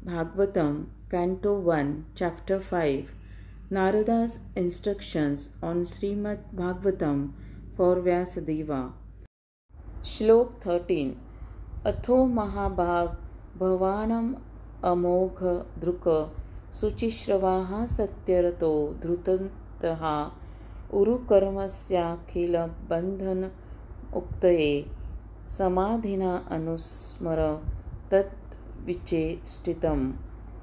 Bhagavatam, Canto 1, Chapter 5. Narada's instructions on Srimad Bhagavatam for Vyasadeva. Shlok 13. Atho Mahabhag Bhavanam Amogha Druka Suchishravaha Satyarato Dhrutantaha Urukarmasya Khila Bandhan Uktaye Samadhina Anusmara Tat Viche Stitam.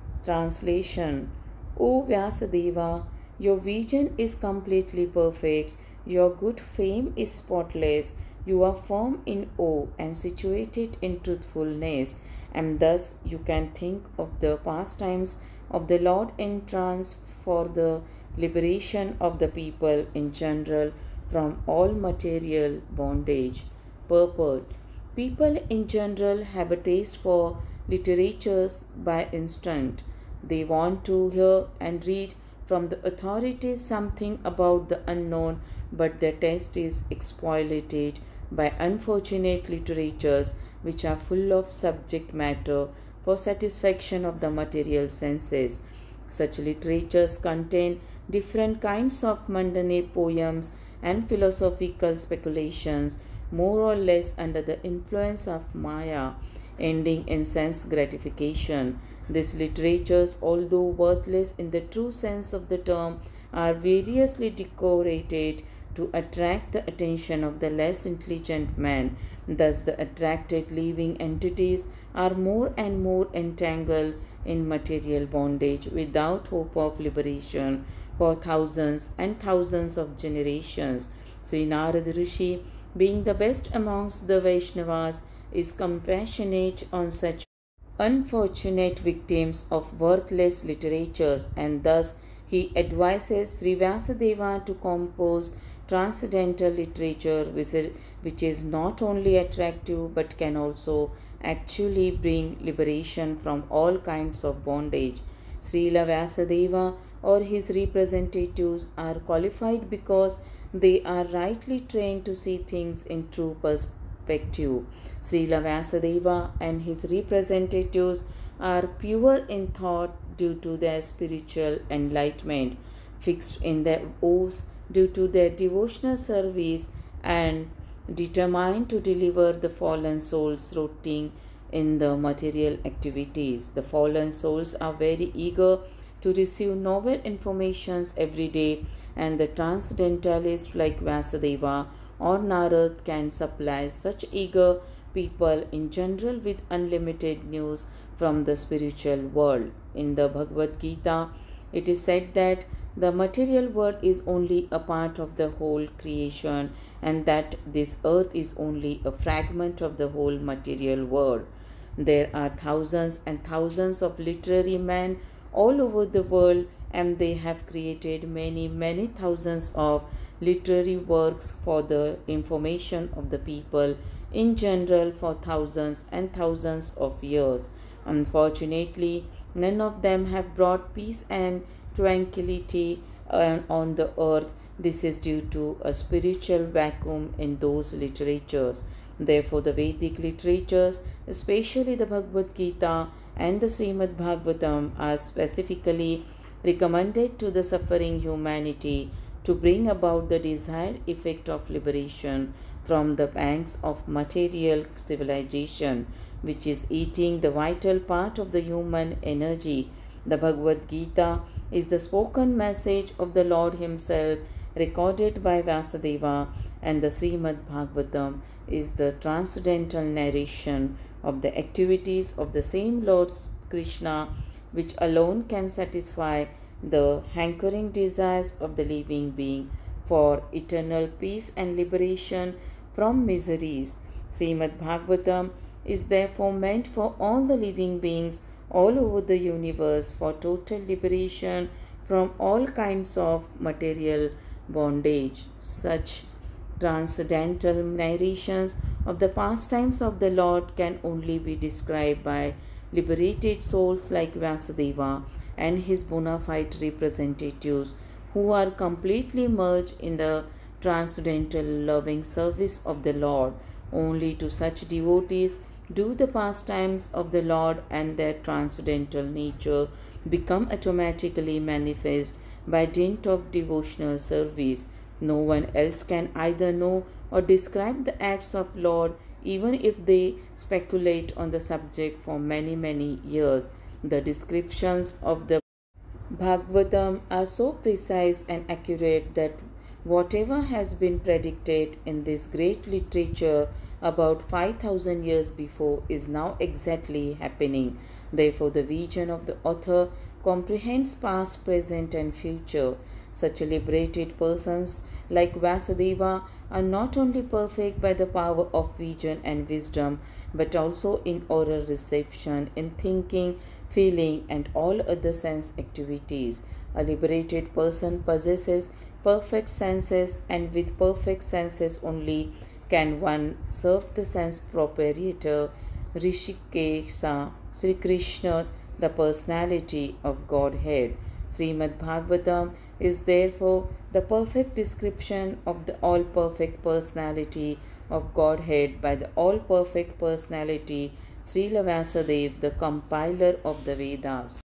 Translation. O Vyasadeva, your vision is completely perfect, your good fame is spotless, you are firm in awe and situated in truthfulness, and thus you can think of the pastimes of the Lord in trance for the liberation of the people in general from all material bondage. Purport. People in general have a taste for literatures by instinct. They want to hear and read from the authorities something about the unknown, but their taste is exploited by unfortunate literatures which are full of subject matter for satisfaction of the material senses. Such literatures contain different kinds of mundane poems and philosophical speculations, more or less under the influence of Maya, ending in sense gratification. These literatures, although worthless in the true sense of the term, are variously decorated to attract the attention of the less intelligent man. Thus, the attracted living entities are more and more entangled in material bondage without hope of liberation for thousands and thousands of generations. Sri Narada Rishi, being the best amongst the Vaishnavas, is compassionate on such unfortunate victims of worthless literatures, and thus he advises Sri Vyasadeva to compose transcendental literature which is not only attractive but can also actually bring liberation from all kinds of bondage. Srila Vyasadeva or his representatives are qualified because they are rightly trained to see things in true perspective. Srila Vyasadeva and his representatives are pure in thought due to their spiritual enlightenment, fixed in their oaths due to their devotional service, and determined to deliver the fallen souls rotting in the material activities. The fallen souls are very eager to receive novel informations every day, and the transcendentalists like Vyasadeva or Narad can supply such eager people in general with unlimited news from the spiritual world. In the Bhagavad Gita, it is said that the material world is only a part of the whole creation, and that this earth is only a fragment of the whole material world. There are thousands and thousands of literary men all over the world, and they have created many thousands of literary works for the information of the people in general for thousands and thousands of years. Unfortunately, none of them have brought peace and tranquility on the earth. This is due to a spiritual vacuum in those literatures. Therefore, the Vedic literatures, especially the Bhagavad Gita and the Srimad Bhagavatam, are specifically recommended to the suffering humanity to bring about the desired effect of liberation from the pangs of material civilization, which is eating the vital part of the human energy. The Bhagavad Gita is the spoken message of the Lord Himself recorded by Vyasadeva, and the Srimad Bhagavatam is the transcendental narration of the activities of the same Lord Krishna, which alone can satisfy the hankering desires of the living being for eternal peace and liberation from miseries. Srimad Bhagavatam is therefore meant for all the living beings all over the universe for total liberation from all kinds of material bondage. Such transcendental narrations of the pastimes of the Lord can only be described by liberated souls like Vyasadeva and his bona fide representatives, who are completely merged in the transcendental loving service of the Lord. Only to such devotees Do the pastimes of the Lord and their transcendental nature become automatically manifest by dint of devotional service? No one else can either know or describe the acts of Lord, even if they speculate on the subject for many, many years. The descriptions of the Bhagavatam are so precise and accurate that whatever has been predicted in this great literature about 5000 years before is now exactly happening. Therefore, the vision of the author comprehends past, present, and future. Such liberated persons like Vasudeva are not only perfect by the power of vision and wisdom, but also in oral reception, in thinking, feeling, and all other sense activities. A liberated person possesses perfect senses, and with perfect senses only can one serve the sense proprietor, Rishikesa, Sri Krishna, the personality of Godhead. Srimad Bhagavatam is therefore the perfect description of the all perfect personality of Godhead by the all perfect personality Srila Vyasadeva, the compiler of the Vedas.